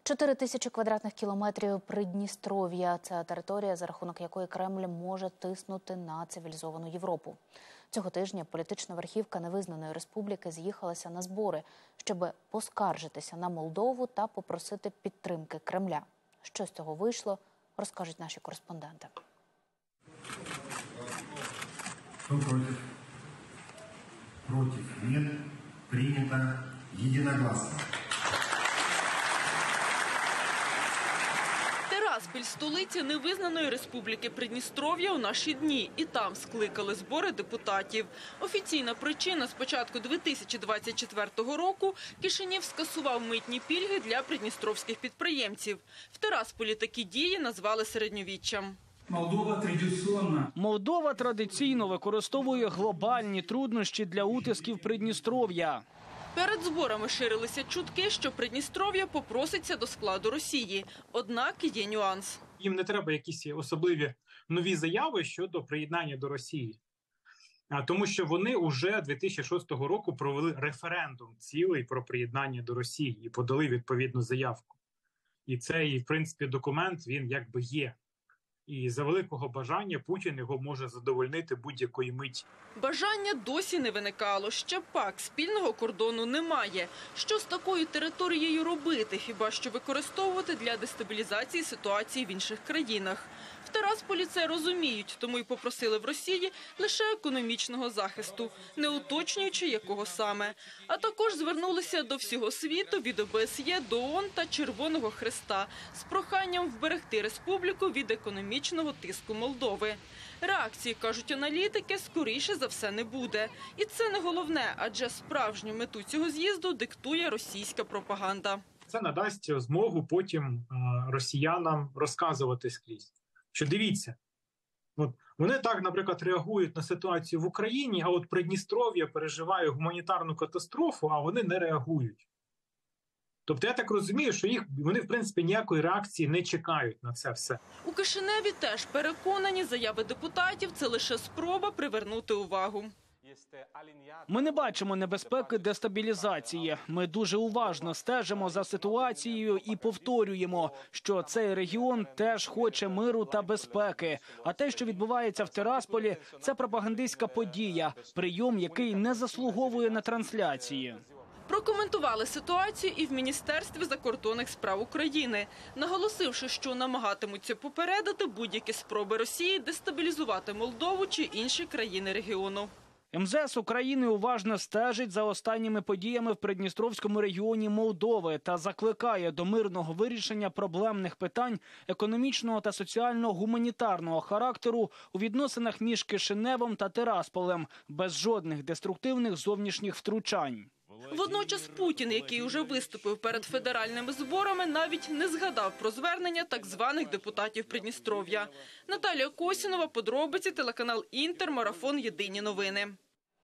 4000 квадратних кілометрів Придністров'я – це територія, за рахунок якої Кремль може тиснути на цивілізовану Європу. Цього тижня політична верхівка невизнаної республіки з'їхалася на збори, щоб поскаржитися на Молдову та попросити підтримки Кремля. Що з цього вийшло, розкажуть наші кореспонденти. Хто проти? Проти. Нет. Прийнято єдиногласно. Тирасполь – столиця невизнаної республіки Придністров'я у наші дні. І там скликали збори депутатів. Офіційна причина – з початку 2024 року Кишинєв скасував митні пільги для придністровських підприємців. В Тирасполі такі дії назвали середньовіччям. Молдова традиційно використовує глобальні труднощі для утисків Придністров'я. Перед зборами ширилися чутки, що Придністров'я попроситься до складу Росії. Однак є нюанс. Їм не треба якісь особливі нові заяви щодо приєднання до Росії. Тому що вони уже 2006 року провели референдум цілий про приєднання до Росії і подали відповідну заявку. І цей, в принципі, документ, він якби є. І за великого бажання Путін його може задовольнити будь-якої миті. Бажання досі не виникало. Ще пак спільного кордону немає. Що з такою територією робити? Хіба що використовувати для дестабілізації ситуації в інших країнах? В Тирасполі це розуміють, тому й попросили в Росії лише економічного захисту, не уточнюючи, якого саме. А також звернулися до всього світу, від ОБСЄ до ООН та Червоного Хреста, з проханням вберегти республіку від економічного тиску Молдови. Реакції, кажуть аналітики, скоріше за все не буде. І це не головне, адже справжню мету цього з'їзду диктує російська пропаганда. Це надасть змогу потім росіянам розказувати скрізь. Що дивіться, от вони так, наприклад, реагують на ситуацію в Україні, а от Придністров'я переживає гуманітарну катастрофу, а вони не реагують. Тобто я так розумію, що вони, в принципі, ніякої реакції не чекають на це все. У Кишиневі теж переконані, заяви депутатів – це лише спроба привернути увагу. Ми не бачимо небезпеки дестабілізації. Ми дуже уважно стежимо за ситуацією і повторюємо, що цей регіон теж хоче миру та безпеки. А те, що відбувається в Тирасполі, це пропагандистська подія, прийом, який не заслуговує на трансляції. Прокоментували ситуацію і в Міністерстві закордонних справ України, наголосивши, що намагатимуться попередити будь-які спроби Росії дестабілізувати Молдову чи інші країни регіону. МЗС України уважно стежить за останніми подіями в Придністровському регіоні Молдови та закликає до мирного вирішення проблемних питань економічного та соціально-гуманітарного характеру у відносинах між Кишиневом та Тирасполем, без жодних деструктивних зовнішніх втручань. Водночас Путін, який уже виступив перед федеральними зборами, навіть не згадав про звернення так званих депутатів Придністров'я. Наталія Косінова, подробиці, телеканал «Інтер», марафон «Єдині новини».